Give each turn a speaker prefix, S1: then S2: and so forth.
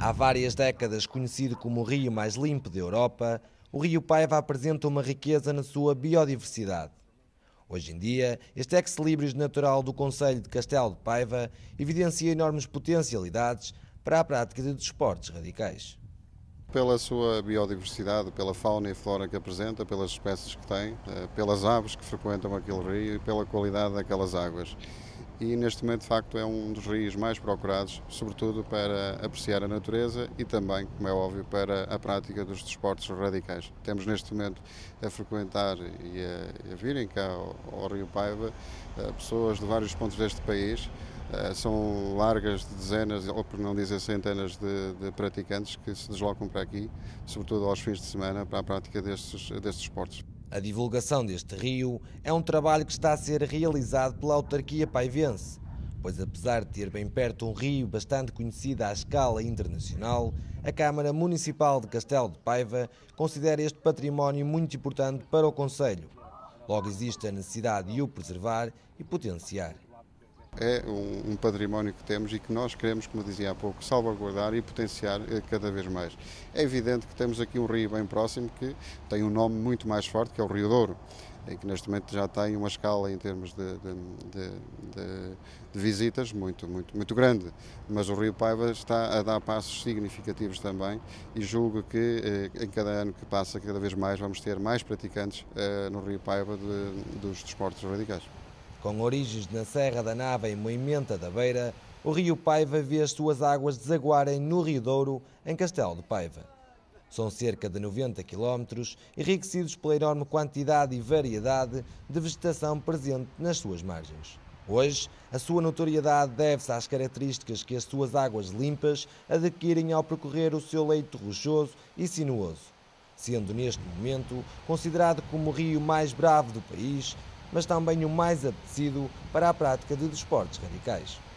S1: Há várias décadas conhecido como o rio mais limpo da Europa, o rio Paiva apresenta uma riqueza na sua biodiversidade. Hoje em dia, este ex-libris natural do concelho de Castelo de Paiva evidencia enormes potencialidades para a prática de desportos radicais.
S2: Pela sua biodiversidade, pela fauna e flora que apresenta, pelas espécies que tem, pelas aves que frequentam aquele rio e pela qualidade daquelas águas. E neste momento, de facto, é um dos rios mais procurados, sobretudo para apreciar a natureza e também, como é óbvio, para a prática dos desportos radicais. Temos neste momento a frequentar e a virem cá ao Rio Paiva pessoas de vários pontos deste país. São largas de dezenas, ou por não dizer centenas de praticantes que se deslocam para aqui, sobretudo aos fins de semana, para a prática destes esportes.
S1: A divulgação deste rio é um trabalho que está a ser realizado pela autarquia paivense, pois apesar de ter bem perto um rio bastante conhecido à escala internacional, a Câmara Municipal de Castelo de Paiva considera este património muito importante para o concelho. Logo existe a necessidade de o preservar e potenciar.
S2: É um património que temos e que nós queremos, como dizia há pouco, salvaguardar e potenciar cada vez mais. É evidente que temos aqui um rio bem próximo que tem um nome muito mais forte, que é o Rio Douro, e que neste momento já tem uma escala em termos de visitas muito grande. Mas o Rio Paiva está a dar passos significativos também e julgo que em cada ano que passa, cada vez mais, vamos ter mais praticantes no Rio Paiva dos desportos radicais.
S1: Com origens na Serra da Nava e Moimenta da Beira, o rio Paiva vê as suas águas desaguarem no Rio Douro, em Castelo de Paiva. São cerca de 90 quilómetros, enriquecidos pela enorme quantidade e variedade de vegetação presente nas suas margens. Hoje, a sua notoriedade deve-se às características que as suas águas limpas adquirem ao percorrer o seu leito rochoso e sinuoso, sendo neste momento considerado como o rio mais bravo do país, mas também o mais apetecido para a prática de desportos radicais.